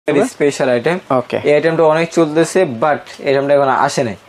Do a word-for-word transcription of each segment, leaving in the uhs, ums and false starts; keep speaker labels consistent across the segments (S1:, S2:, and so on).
S1: Special item. ওকে, এই আইটেমটা অনেক চলতেছে বাট এই আইটেমটা এখন আসে নাই।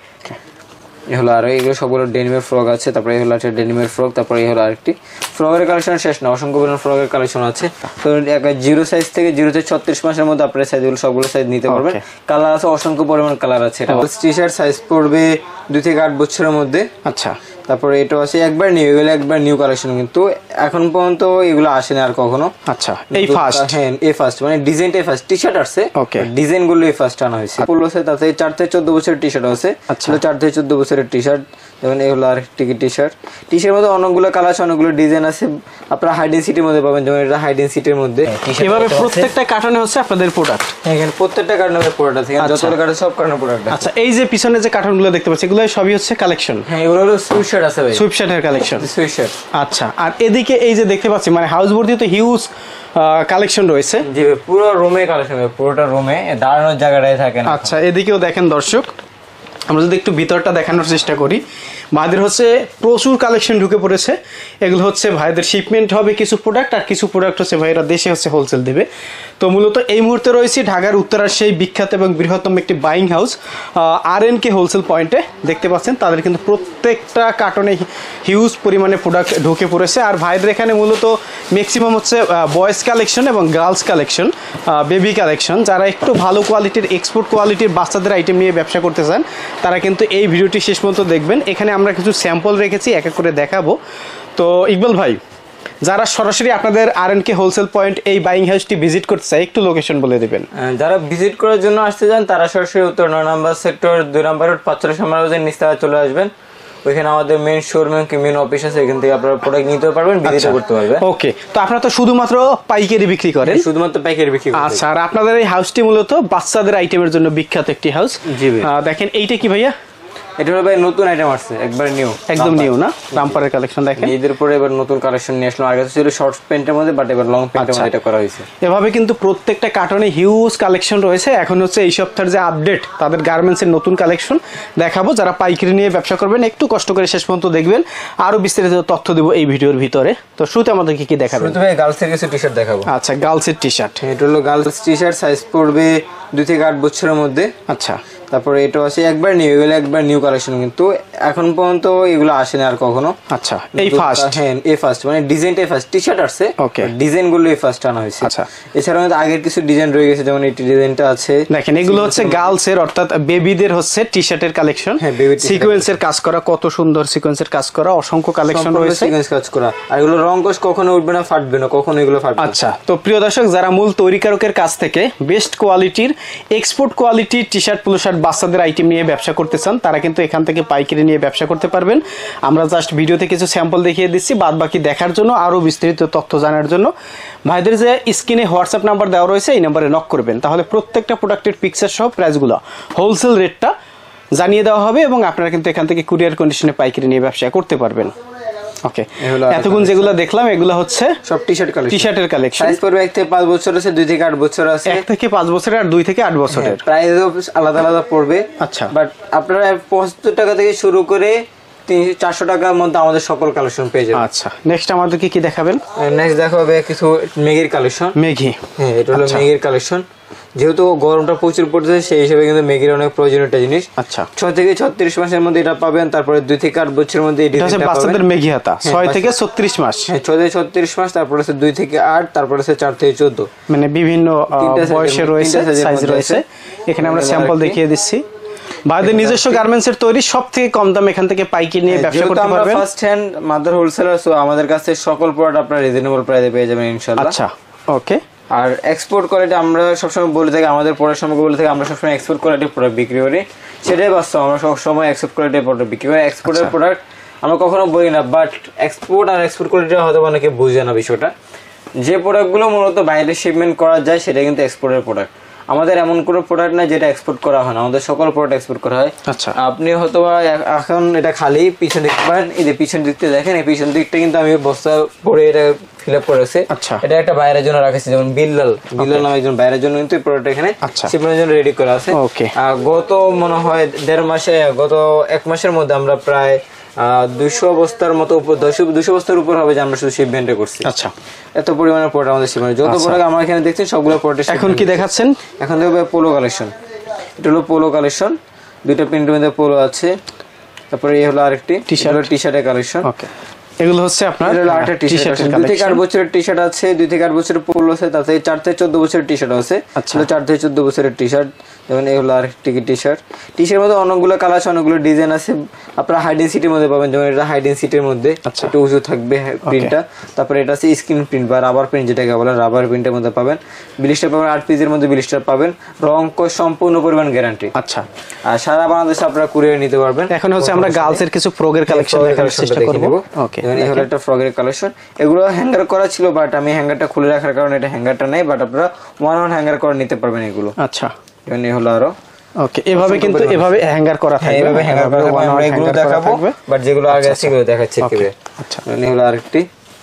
S1: এই হলো আর এগুলো সবগুলো ডেনিমের ফ্রক আছে, তারপরে এই হলো একটা ডেনিমের ফ্রক, তারপরে এই হলো আরেকটি ফ্রকের কালেকশন শেষ না, অসংখ্য পরিমাণ ফ্রকের কালেকশন আছে। তো জিরো সাইজ থেকে জিরো থেকে ছত্রিশ মাসের মধ্যে আপনার সাইজগুলো সবগুলো সাইজ নিতে পারবেন। কালার আছে অসংখ্য পরিমাণ কালার আছে। টি শার্ট সাইজ পড়বে দুই থেকে আট বছরের মধ্যে। আচ্ছা, তারপরে এটা আছে একবার নিউ, এগুলো একবার নিউ কালেকশন, কিন্তু এখন পর্যন্ত এগুলো আসেনি আর কখনো। আচ্ছা, এই ফার্স্ট, হ্যাঁ এই ফার্স্ট, মানে ডিজাইনটাই ফার্স্ট। টি শার্ট আসছে, ওকে, ডিজাইন গুলো এই ফার্স্ট আনা হয়েছে। পড়লো আছে তাতে চার থেকে চোদ্দ বছরের টি শার্ট আছে। আচ্ছা, চার থেকে চোদ্দ বছরের টি শার্ট, যেমন এই হলো আরেকটি টি শার্ট। টি শার্টের মধ্যে অনেকগুলো কালার আছে, অনেকগুলো ডিজাইন আছে। আপনারা হাই ডেনসিটির মধ্যে পাবেন, যেমন এটা হাই ডেনসিটির মধ্যে।
S2: এভাবে প্রত্যেকটা কার্টনে হচ্ছে আপনাদের প্রোডাক্ট।
S1: হ্যাঁ, এখানে প্রত্যেকটা কার্টনের প্রোডাক্ট আছে, যতগুলো কার্টন সব কার্টনের প্রোডাক্ট আছে।
S2: আচ্ছা, এই যে পিছনে যে কার্টনগুলো দেখতে পাচ্ছি এগুলো সবই হচ্ছে কালেকশন।
S1: হ্যাঁ, এগুলো হলো সুইট শার্ট আছে ভাই,
S2: সুইট শার্টের কালেকশন,
S1: সুইট শার্ট।
S2: আচ্ছা, আর এদিকে এই যে দেখতে পাচ্ছি মানে হাউস ভর্তি তো হিউজ কালেকশন রয়েছে।
S1: জি, পুরো রুমে কালেকশন, পুরোটা রুমে দাঁড়ানোর জায়গাটাই থাকে না।
S2: আচ্ছা, এদিকেও দেখেন দর্শক, আমরা যদি একটু ভিতরটা দেখানোর চেষ্টা করি, ভাইদের হচ্ছে প্রচুর কালেকশন ঢুকে পড়েছে। এগুলো হচ্ছে ভাইদের শিপমেন্ট হবে কিছু প্রোডাক্ট, আর কিছু প্রোডাক্ট হচ্ছে ভাইরা দেশে হচ্ছে হোলসেল দেবে। তো মূলত এই মুহূর্তে রয়েছে ঢাকার উত্তরার সেই বিখ্যাত এবং বৃহত্তম একটি buying house R N K wholesale পয়েন্টে। দেখতে পাচ্ছেন তাদের কিন্তু প্রত্যেকটা কার্টনে হিউজ পরিমাণে প্রোডাক্ট ঢুকে পড়েছে। আর ভাইদের এখানে মূলত ম্যাক্সিমাম হচ্ছে বয়েজ কালেকশন এবং গার্লস কালেকশন, বেবি কালেকশন। যারা একটু ভালো কোয়ালিটির এক্সপোর্ট কোয়ালিটির বাচ্চাদের আইটেম নিয়ে ব্যবসা করতে চান তারা কিন্তু এই ভিডিওটি শেষ পর্যন্ত দেখবেন। এখানে আমরা কিছু স্যাম্পল রেখেছি, এক এক করে দেখাবো। তো ইকবাল ভাই, যারা সরাসরি আপনাদের R N K wholesale point এই বাইং হাউসটি ভিজিট করতে চায় একটু লোকেশন বলে দেবেন।
S1: যারা ভিজিট করার জন্য আসতে চান তারা সরাসরি উত্তর নয় নম্বর সেক্টর দুই নম্বর রোড পাঁচচল্লিশ নম্বর বাজার নিস্তারা চলে আসবেন। ওইখানে আমাদের মেন শোরুম কি মেন অফিস আছে, এখান থেকে আপনারা প্রোডাক্ট নিতে পারবেন, ভিজিট করতে পারবেন।
S2: ওকে, তো আপনারা তো শুধুমাত্র পাইকারি বিক্রি করেন?
S1: শুধুমাত্র পাইকারি বিক্রি করেন।
S2: আচ্ছা, আর আপনাদের এই হাউসটি মূলত বাচ্চাদের আইটেমের জন্য বিখ্যাত একটি হাউস।
S1: জি ভাই,
S2: দেখেন এইটা কি ভাইয়া?
S1: এটা হলো ভাই নতুন আইটেম আসছে, একবার নিউ,
S2: একদম নিউ না? রামপারের কালেকশন দেখেন,
S1: ঈদের পরে এবার নতুন কালেকশন নিয়ে আসলাম। আগে ছিল শর্ট প্যান্টের মধ্যে, বাট এবার লং প্যান্টের মধ্যে এটা করা হয়েছে।
S2: এভাবে কিন্তু প্রত্যেকটা কার্টনে হিউজ কালেকশন রয়েছে। এখন হচ্ছে এই সপ্তাহের যে আপডেট, তাদের গার্মেন্টসের নতুন কালেকশন দেখাবো। যারা পাইকারি নিয়ে ব্যবসা করবেন একটু কষ্ট করে শেষ পর্যন্ত দেখবেন, আরো বিস্তারিত তথ্য দেবো এই ভিডিওর ভিতরে। তো শুরুতে আমাদের কি কি দেখাবেন?
S1: শুরুতে ভাই গার্লসের কিছু টি শার্ট দেখাবো।
S2: আচ্ছা, গার্লসের টি শার্ট।
S1: এটা হলো গার্লস টি শার্ট, সাইজ পড়বে দুই থেকে আট বছরের মধ্যে।
S2: আচ্ছা,
S1: তারপরে এটা আছে একবার নিউ, এগুলো একবার নিউ কালেকশন, কিন্তু এখন পর্যন্ত এগুলো আসেনি আর কখনো।
S2: আচ্ছা, এই ফার্স্ট।
S1: হ্যাঁ, এই ফার্স্ট, মানে ডিজাইনটাই ফার্স্ট। টি শার্ট আসছে, ওকে, ডিজাইন গুলো এই ফার্স্ট আনা হয়েছে। আচ্ছা, এছাড়াও আগের কিছু ডিজাইন রয়ে গেছে, যেমন এই ডিজাইনটা আছে। দেখেন
S2: এগুলো হচ্ছে গার্লস এর, অর্থাৎ বেবিদের হচ্ছে টি শার্টের কালেকশন।
S1: হ্যাঁ, বেবি
S2: সিকোয়েন্সের কাজ করা, কত সুন্দর সিকোয়েন্সের কাজ করা, অসংখ্য কালেকশন রয়েছে।
S1: সিকোয়েন্স কাজ করা, আর এগুলো রং কোশ কখনো উঠবে না, ফাটবে না, কখনো এগুলো ফাটবে না।
S2: আচ্ছা, তো প্রিয় দর্শক, যারা মূল তৈরিকারকের কাছ থেকে বেস্ট কোয়ালিটির এক্সপোর্ট কোয়ালিটির টি শার্ট পোলো শার্ট বাচ্চাদের আইটেম নিয়ে ব্যবসা করতে চান তারা কিন্তু এখান থেকে পাইকারি নিয়ে ব্যবসা করতে পারবেন। আমরা জাস্ট ভিডিওতে কিছু স্যাম্পল দেখিয়ে দিচ্ছি, বাদ বাকি দেখার জন্য আরো বিস্তারিত তথ্য জানার জন্য ভাইদের যে স্ক্রিনে হোয়াটসঅ্যাপ নাম্বার দেওয়া রয়েছে এই নাম্বারে নক করবেন, তাহলে প্রত্যেকটা প্রোডাক্টের পিকচার সহ প্রাইসগুলো হোলসেল রেটটা জানিয়ে দেওয়া হবে এবং আপনারা কিন্তু এখান থেকে কুরিয়ার কন্ডিশনে পাইকারি নিয়ে ব্যবসা করতে পারবেন। ওকে, এতক্ষণ যেগুলো দেখলাম এগুলো হচ্ছে সব টি শার্ট কালেকশন, টি শার্টের কালেকশন। সাইজ পড়বে এক থেকে পাঁচ বছর আছে, দুই থেকে আট বছর আছে। এক থেকে পাঁচ বছরের আর দুই থেকে আট বছরের
S1: প্রাইসও আলাদা আলাদা পড়বে। আচ্ছা, বাট আপনারা পঁচাত্তর টাকা থেকে শুরু করে চারশো টাকার মধ্যে আমাদের সকল কালেকশন পেয়ে যাবেন।
S2: আচ্ছা, নেক্সট আমাদেরকে কি দেখাবেন?
S1: নেক্সট দেখাবে কিছু মেগির কালেকশন।
S2: মেগি,
S1: হ্যাঁ, এটা হলো মেগির কালেকশন। যেহেতু গরমটা প্রচুর পড়তেছে সেই হিসেবে কিন্তু মেগির অনেক প্রয়োজনীয় একটা জিনিস। আচ্ছা, ছয় থেকে ছত্রিশ মাসের মধ্যে এটা পাবেন। তারপরে দুই থেকে আট বছরের মধ্যে
S2: বাচ্চাদের মেগি হাতা, ছয় থেকে ছত্রিশ মাস।
S1: হ্যাঁ, ছয় থেকে ছত্রিশ মাস, তারপরে আছে দুই থেকে আট, তারপরে আছে চার থেকে চোদ্দ,
S2: মানে বিভিন্ন বয়সে রয়েছে, সাইজ রয়েছে। এখানে আমরা স্যাম্পল দেখিয়ে দিচ্ছি। ভাইদের নিজস্ব গার্মেন্টস এর তৈরি, সব থেকে কম দাম এখান থেকে পাইকারি নিয়ে ব্যবসা করতে পারবেন।
S1: আমরা first hand mother wholesaler, so আমাদের কাছে সকল প্রোডাক্ট আপনারা রিজনেবল প্রাইসে পেয়ে যাবেন ইনশাআল্লাহ।
S2: আচ্ছা, ওকে।
S1: আর এক্সপোর্ট কোয়ালিটি আমরা সবসময় বলে থাকি, আমাদের প্রোডাক্ট সম্পর্কে বলে থাকি আমরা সবসময় এক্সপোর্ট কোয়ালিটির প্রোডাক্ট বিক্রি করি, সেটাই বাস্তব। আমরা সবসময় এক্সপোর্ট কোয়ালিটির প্রোডাক্ট বিক্রি করি। এক্সপোর্টের প্রোডাক্ট আমরা কখনো বলি না, বাট এক্সপোর্ট আর এক্সপোর্ট কোয়ালিটি হয়তো অনেকে বুঝে না বিষয়টা। যে প্রোডাক্টগুলো মূলত বাইরে শিপমেন্ট করা যায় সেটা কিন্তু এক্সপোর্টের প্রোডাক্ট। আমাদের এমন কোনো প্রোডাক্ট না যেটা এক্সপোর্ট করা হয় না, আমাদের সকল প্রোডাক্ট এক্সপোর্ট করা হয়। আচ্ছা, আপনি হয়তো এখন এটা খালি পিছন দেখতে পারেন, এই যে পিছন দিকটা দেখেন, এই পিছন দিকটা কিন্তু আমি বস্তা করে এটা ফিল আপ করেছে। আচ্ছা, এটা একটা বাইরের জন্য রাখেছি, যেমন বিল্লাল বিল্লাল নামে একজন বাইরের জন্য কিন্তু এই প্রোডাক্ট এখানে শিপমেন্টের জন্য রেডি করা আছে। ওকে, গত মনে হয় দেড় মাসে, গত এক মাসের মধ্যে আমরা প্রায় দুইশো বস্তার মতো উপর দুইশো দুইশো বস্তার উপর হবে যে আমরা শুধু শিপমেন্টে করছি।
S2: আচ্ছা,
S1: এত পরিমাণের প্রোডাক্ট আমাদের শিপমেন্ট, যত প্রোডাক্ট আমরা এখানে দেখছি সবগুলো প্রোডাক্ট।
S2: এখন কি দেখাচ্ছেন?
S1: এখন দেখবে পোলো কালেকশন, এটা হলো পোলো কালেকশন, দুইটা প্রিন্টের মধ্যে পোলো আছে। তারপরে এই হলো আরেকটি টি শার্ট, টি শার্টের কালেকশন।
S2: ওকে, এগুলো হচ্ছে আপনার
S1: আটটা টি শার্ট, দুই থেকে আট বছরের টি শার্ট আছে, দুই থেকে আট বছরের পোলো আছে, তাতে চার থেকে চোদ্দ বছরের টি শার্ট আছে।
S2: আচ্ছা,
S1: চার থেকে চোদ্দ বছরের টি শার্ট, যেমন এই হলো আরেকটি টি শার্ট। টি শার্টের মধ্যে অনেকগুলো কালার আছে, অনেকগুলো ডিজাইন আছে। আপনারা হাই ডেনসিটির মধ্যে পাবেন, যেমন এটা হাই ডেনসিটির মধ্যে একটু উঁচু থাকবে প্রিন্টটা। তারপরে এটা আছে স্ক্রিন প্রিন্ট বা রাবার প্রিন্ট, যেটাকে বলেন রাবার প্রিন্টের মধ্যে পাবেন। ব্লিস্টার পাবেন, আট পিসের মধ্যে ব্লিস্টার পাবেন, রং কোড সম্পূর্ণ পরিমাণ গ্যারান্টি।
S2: আচ্ছা,
S1: আর সারা বাংলাদেশে আপনারা কুরিয়ার নিতে পারবেন।
S2: এখন হচ্ছে আমরা গার্লসের কিছু ফ্রকের কালেকশন দেখানোর চেষ্টা করব। ওকে,
S1: এই হলো একটা ফ্রকের কালেকশন। এগুলো হ্যাঙ্গার করা ছিল, বাট আমি হ্যাঙ্গারটা খুলে রাখার কারণে এটা হ্যাঙ্গারটা নেই, বাট আপনারা ওয়ান ওয়ান হ্যাঙ্গার করে নিতে পারবেন এগুলো।
S2: আচ্ছা,
S1: যেমন এই হলো আরো।
S2: ওকে, এভাবে কিন্তু এভাবে হ্যাঙ্গার করা থাকবে,
S1: এভাবে হ্যাঙ্গার করা থাকবে। আমরা এগুলো দেখাবো, বাট যেগুলো আগে আছে সেগুলো দেখাচ্ছি কিভাবে।
S2: আচ্ছা,
S1: এই হলো আরেকটি,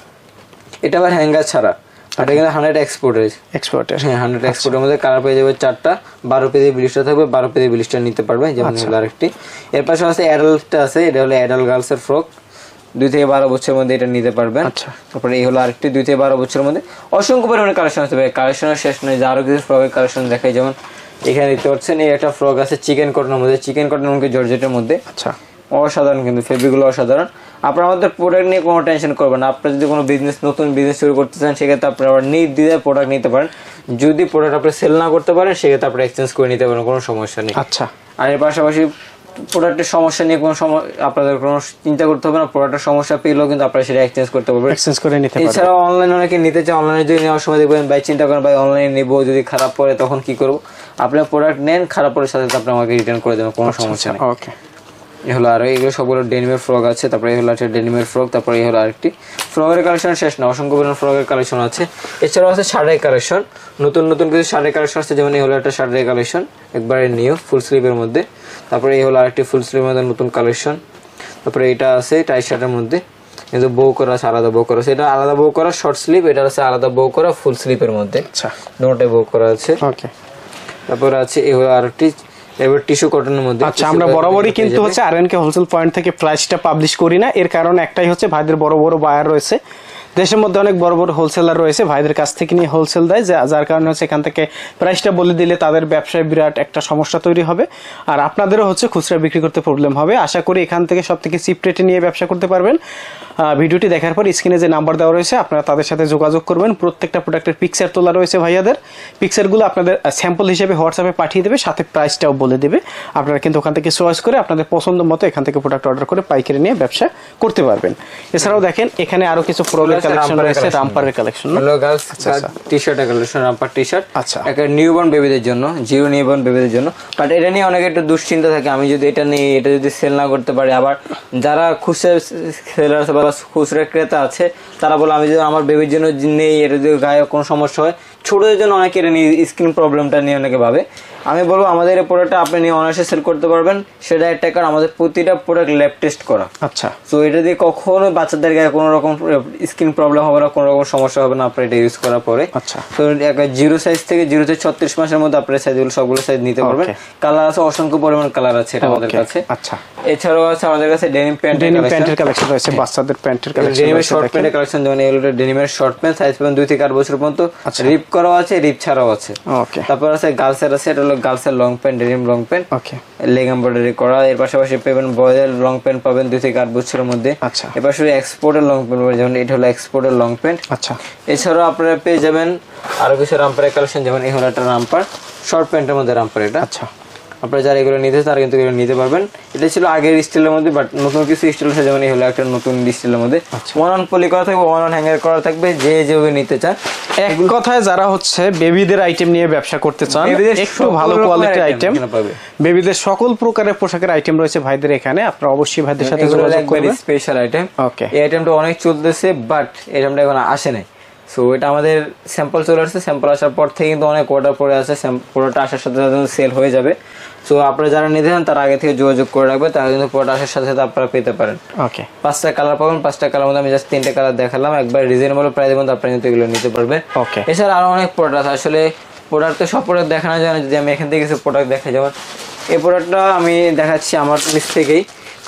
S1: এটা আবার হ্যাঙ্গার ছাড়া, এটা কিন্তু হান্ড্রেড এক্সপোর্টের
S2: এক্সপোর্টের
S1: হ্যাঁ হান্ড্রেড এক্সপোর্টের মধ্যে কালার পেয়ে যাবে চারটা, বারো পেজে ব্লিস্টার থাকবে, বারো পেজে ব্লিস্টার নিতে পারবে। যেমন হলো আরেকটি, এর পাশে আছে অ্যাডাল্টটা আছে, এটা হলো অ্যাডাল্ট গার্লসের ফ্রক, দুই থেকে বারো বছরের মধ্যে এটা নিতে পারবেন।
S2: আচ্ছা,
S1: তারপরে এই হলো আরেকটি, দুই থেকে বারো বছরের মধ্যে অসংখ্য পরিমাণে কালেকশন আছে ভাই, কালেকশনের শেষ নেই। যে আরো কিছু ফ্রকের কালেকশন দেখাই, যেমন এখানে দেখতে পাচ্ছেন এই একটা ফ্রক আছে চিকেন কটনের মধ্যে, চিকেন কটনের মধ্যে জর্জেটের মধ্যে।
S2: আচ্ছা,
S1: অসাধারণ, কিন্তু ফেব্রিকগুলো অসাধারণ। আপনার আমাদের প্রোডাক্ট নিয়ে কোনো টেনশন করবেন না। আপনি যদি কোনো বিজনেস নতুন বিজনেস শুরু করতে চান, সেক্ষেত্রে আপনি আবার নির্দ্বিধায় প্রোডাক্ট নিতে পারেন। যদি প্রোডাক্ট আপনি সেল না করতে পারেন, সেক্ষেত্রে আপনি এক্সচেঞ্জ করে নিতে পারেন, কোনো সমস্যা নেই।
S2: আচ্ছা,
S1: আর এর পাশাপাশি প্রোডাক্টের সমস্যা নিয়ে কোনো আপনাদের কোনো চিন্তা করতে হবে না। প্রোডাক্টের সমস্যা পেলেও কিন্তু আপনারা সেটা এক্সচেঞ্জ করতে পারবেন,
S2: এক্সচেঞ্জ করে নিতে পারবেন।
S1: এছাড়াও অনলাইন অনেকে নিতে চায়, অনলাইনে যদি নেওয়ার সময় দেখবেন ভাই চিন্তা করেন ভাই অনলাইনে নিবো, যদি খারাপ পড়ে তখন কি করবো। আপনার প্রোডাক্ট নেন, খারাপ পড়ে সাথে আপনি আমাকে রিটার্ন করে দেবেন, কোনো সমস্যা নেই।
S2: ওকে,
S1: এই হলো আর এগুলো সবগুলো ডেনিমের ফ্রক আছে। তারপরে এই হলো একটা ডেনিমের ফ্রক, তারপরে এই হলো আরেকটি ফ্রকের কালেকশন শেষ না, অসংখ্য পরিমাণ ফ্রকের কালেকশন আছে। এছাড়াও আছে শার্টের কালেকশন, নতুন নতুন কিছু শার্টের কালেকশন আছে। যেমন এই হলো একটা শার্টের কালেকশন একবারে নিউ ফুল স্লিভের মধ্যে। তারপরে এই হলো আরেকটি ফুল স্লিভের মধ্যে নতুন কালেকশন। তারপরে এটা আছে টাই শার্টের মধ্যে, কিন্তু বউ করা আছে, আলাদা বউ করা আছে। এটা আলাদা বউ করা শর্ট স্লিভ, এটা আছে আলাদা বউ করা ফুল স্লিভের মধ্যে।
S2: আচ্ছা,
S1: দুটোটাই বউ করা আছে।
S2: ওকে,
S1: তারপরে আছে এই হলো আরেকটি এবার টিস্যু কটনের মধ্যে।
S2: আচ্ছা, আমরা বরাবরই কিন্তু হচ্ছে আরএনকে হোলসেল পয়েন্ট থেকে প্রাইসটা পাবলিশ করি না, এর কারণ একটাই হচ্ছে ভাইদের বড় বড় বায়ার রয়েছে, দেশের মধ্যে অনেক বড় বড় হোলসেলার রয়েছে, ভাইদের কাছ থেকে নিয়ে হোলসেল দেয়, যার কারণে হচ্ছে এখান থেকে প্রাইসটা বলে দিলে তাদের ব্যবসায় বিরাট একটা সমস্যা তৈরি হবে, আর আপনাদেরও হচ্ছে খুচরা বিক্রি করতে প্রবলেম হবে। আশা করি এখান থেকে সব থেকে চিপ রেটে নিয়ে ব্যবসা করতে পারবেন। ভিডিওটি দেখার পর স্ক্রিনে যে নাম্বার দেওয়া রয়েছে আপনারা তাদের সাথে যোগাযোগ করবেন। প্রত্যেকটা প্রোডাক্টের পিকচার তোলা রয়েছে ভাইয়াদের, পিকচারগুলো আপনাদের স্যাম্পল হিসেবে হোয়াটসঅ্যাপে পাঠিয়ে দেবে, সাথে প্রাইসটাও বলে দেবে। আপনারা কিন্তু ওখান থেকে চয়েস করে আপনাদের পছন্দ মতো এখান থেকে প্রোডাক্ট অর্ডার করে পাইকারি নিয়ে ব্যবসা করতে পারবেন। এছাড়াও দেখেন এখানে আরো কিছু ফ্রকের কালেকশন রয়েছে, রামপারের কালেকশন,
S1: হ্যালো গার্লস টি-শার্টের কালেকশন, রামপার টি-শার্ট।
S2: আচ্ছা,
S1: একটা নিউবর্ন বেবিদের জন্য, জিরো নিউবর্ন বেবিদের জন্য। বাট এটা নিয়ে অনেকে একটু দুশ্চিন্তা থাকে, আমি যদি এটা নিয়ে এটা যদি সেল না করতে পারি, আবার যারা খুচরা সেলার আছে বা খুচরা ক্রেতা আছে তারা বলে আমি যদি আমার বেবির জন্য নেই, এটা যদি গায়ে কোনো সমস্যা হয়, ছোটদের জন্য অনেকে এটা নিয়ে স্কিন প্রবলেমটা নিয়ে অনেকে ভাবে। আমি বলবো আমাদের এই প্রোডাক্টটা আপনি নিয়ে অনায়াসে সেল করতে পারবেন। সেটা একটা কারণ আমাদের প্রতিটা প্রোডাক্ট ল্যাব টেস্ট করা।
S2: আচ্ছা,
S1: তো এটা দিয়ে কখনো বাচ্চাদের গায়ে কোনো রকম স্কিন প্রবলেম হবে না, কোনো রকম সমস্যা হবে না আপনার এটা ইউজ করার পরে।
S2: আচ্ছা, তো
S1: একটা জিরো সাইজ থেকে জিরো থেকে ছত্রিশ মাসের মধ্যে আপনার সাইজগুলো সবগুলো সাইজ নিতে পারবেন। কালার আছে, অসংখ্য পরিমাণ কালার আছে এটা আমাদের কাছে।
S2: আচ্ছা,
S1: এছাড়াও আছে আমাদের কাছে ডেনিম প্যান্ট,
S2: ডেনিম প্যান্টের কালেকশন রয়েছে, বাচ্চাদের প্যান্টের কালেকশন,
S1: ডেনিমের শর্ট প্যান্টের কালেকশন। যেমন এগুলো ডেনিমের শর্ট প্যান্ট, সাইজ পাবেন দুই থেকে আট বছর পর্যন্ত, রিপ করাও আছে, রিপ ছাড়াও আছে।
S2: ওকে,
S1: তারপর আছে গার্লসের আছে, এটা হলো গার্লসের long pant, denim long pant,
S2: okay,
S1: leg embroidery করা। এর পাশাপাশি পাবেন বয়ের লং প্যান্ট পাবেন দুই থেকে আট বছরের মধ্যে।
S2: আচ্ছা,
S1: এবার শুধু এক্সপোর্টের লং প্যান্ট পাবেন, যেমন এটা হলো এক্সপোর্টের লং প্যান্ট।
S2: আচ্ছা,
S1: এছাড়াও আপনারা পেয়ে যাবেন আরো কিছু রামপারের কালেকশন, যেমন এই হলো একটা রামপার শর্ট প্যান্টের মধ্যে রামপার। এটা
S2: আচ্ছা,
S1: আপনারা যারা এগুলো নিতে তারা কিন্তু এগুলো নিতে পারবেন। এটা ছিল আগের স্টাইলের মধ্যে, বাট নতুন কিছু স্টাইল আছে, যেমন এই হলো একটা নতুন স্টাইলের মধ্যে ওয়ান অন পলি করা থাকবে, ওয়ান অন হ্যাঙ্গার করা থাকবে, যে যেভাবে নিতে চান।
S2: এক কথায় যারা হচ্ছে বেবিদের আইটেম নিয়ে ব্যবসা করতে চান, একটু ভালো কোয়ালিটির আইটেম, বেবিদের সকল প্রকারের পোশাকের আইটেম রয়েছে ভাইদের এখানে, আপনারা অবশ্যই ভাইদের সাথে যোগাযোগ করবেন।
S1: স্পেশাল আইটেম,
S2: ওকে,
S1: এই আইটেমটা অনেক চলতেছে, বাট এই আইটেমটা এখন আসে নাই। সো এটা আমাদের স্যাম্পল চলে আসছে, স্যাম্পল আসার পর থেকে কিন্তু অনেক অর্ডার পড়ে আছে, প্রোডাক্ট আসার সাথে সাথে সেল হয়ে যাবে। সো আপনারা যারা নিতে চান তারা আগে থেকে যোগাযোগ করে রাখবে, তারা কিন্তু প্রোডাক্ট আসার সাথে সাথে আপনারা পেতে পারেন।
S2: ওকে,
S1: পাঁচটা কালার পাবেন, পাঁচটা কালার মধ্যে আমি জাস্ট তিনটে কালার দেখালাম, একবার রিজনেবল প্রাইসের মধ্যে আপনারা কিন্তু এগুলো নিতে পারবেন।
S2: ওকে,
S1: এছাড়া আরো অনেক প্রোডাক্ট আছে, আসলে প্রোডাক্ট তো সব প্রোডাক্ট দেখানো যায় না, যদি আমি এখান থেকে কিছু প্রোডাক্ট দেখাই, যেমন এই প্রোডাক্টটা আমি দেখাচ্ছি আমার নিচ থেকেই।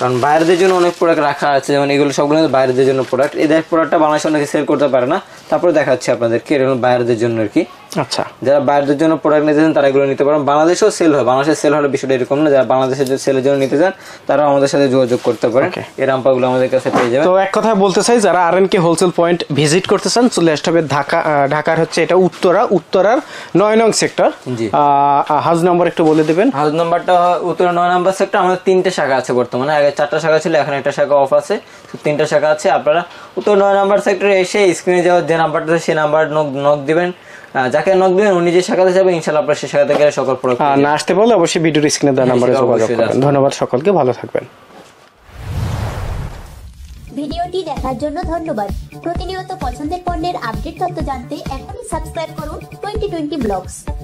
S1: কারণ বাইরেদের জন্য অনেক প্রোডাক্ট রাখা আছে, যেমন এগুলো সবগুলো বাইরেদের জন্য প্রোডাক্ট। এই দেখ প্রোডাক্টটা বাংলাদেশে অনেকে সেল করতে পারে না, তারপরে দেখাচ্ছি আপনাদেরকে, এটা হলো বাইরেদের জন্য আর কি।
S2: আচ্ছা,
S1: যারা বাইরেদের জন্য প্রোডাক্ট নিতে চান তারা এগুলো নিতে পারেন। বাংলাদেশেও সেল হয়, বাংলাদেশে সেল হলে বিষয়টা এরকম না, যারা বাংলাদেশের সেলের জন্য নিতে চান তারাও আমাদের সাথে যোগাযোগ করতে পারেন, এই রামপাগুলো আমাদের কাছে পেয়ে যাবেন।
S2: তো এক কথা বলতে চাই, যারা R N K wholesale point visit করতে চান চলে আসতে হবে ঢাকা, আহ, ঢাকার হচ্ছে এটা উত্তরা, উত্তরার নয় নং সেক্টর।
S1: জি।
S2: হাউস নাম্বার একটু বলে দেবেন।
S1: হাউস নাম্বারটা উত্তর নয় নাম্বার সেক্টর। আমাদের তিনটে শাখা আছে বর্তমানে, আগে চারটা শাখা ছিল, এখন একটা শাখা অফ আছে, তিনটা শাখা আছে। আপনারা উত্তর নয় নাম্বার সেক্টরে এসে স্ক্রিনে যাওয়ার যে নাম্বারটা আছে সেই নাম্বার নক নক দিবেন, যাকে নক দিবেন উনি যে শাখাতে যাবে ইনশাআল্লাহ আপনার সেই শাখাতে গেলে সকল প্রোডাক্ট
S2: না আসতে পারলে অবশ্যই ভিডিওর স্ক্রিনে দেওয়া নাম্বারে যোগাযোগ করবেন। ধন্যবাদ সকলকে, ভালো থাকবেন।
S3: ভিডিওটি দেখার জন্য ধন্যবাদ। প্রতিনিয়ত পছন্দের পণ্যের আপডেট তথ্য জানতে এখনই সাবস্ক্রাইব করুন টোয়েন্টি টোয়েন্টি ব্লগস।